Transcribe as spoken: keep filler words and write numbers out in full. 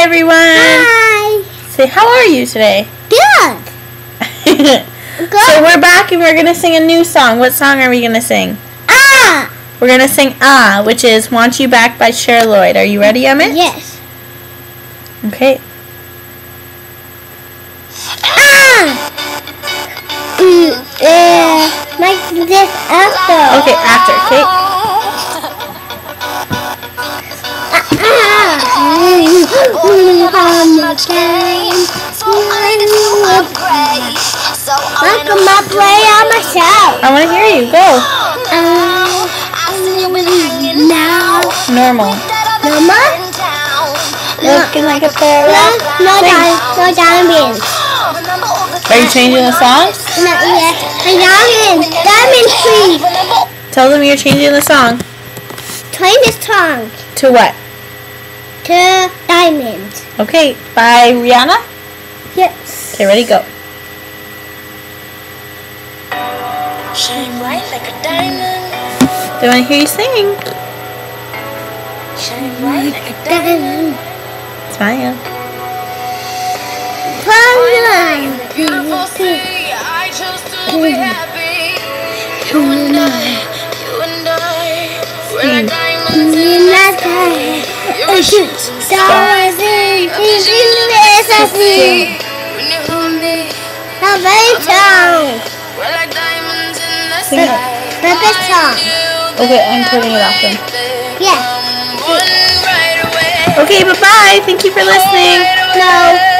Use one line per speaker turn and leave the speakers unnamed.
everyone.
Hi.
Say, how are you today?
Good. Good.
So we're back and we're going to sing a new song. What song are we going to sing?
Ah.
We're going to sing Ah, which is Want You Back by Cher. Are you ready, Emmett?
Yes.
Okay.
Ah. Mm, uh, like this after.
Okay, after, okay?
Like my play on myself.
I want to hear you. Go.
Uh, now.
Normal.
Normal?
Looking like a pair
No,
of...
no, diamond, no diamonds.
Are you changing the song?
Not yet. A diamond. Diamond tree.
Tell them you're changing the song.
Turn this tongue
To what?
to diamonds.
Okay, by Rihanna?
Yes.
Okay, ready, go.
Shine bright like a diamond.
They want to hear you sing.
Shine bright like a diamond.
Smile.
Beautiful sea, I chose to be happy. You and I, you and I, we're like diamonds in the sky. You're a shooting star, a vision in the sea. When you hold me,
A very song.
we're like diamonds in the
Sing it.
sky.
Perfect song.
Okay, I'm turning it off then.
Yeah.
One right away.
Okay, bye-bye. Thank you for listening.
No.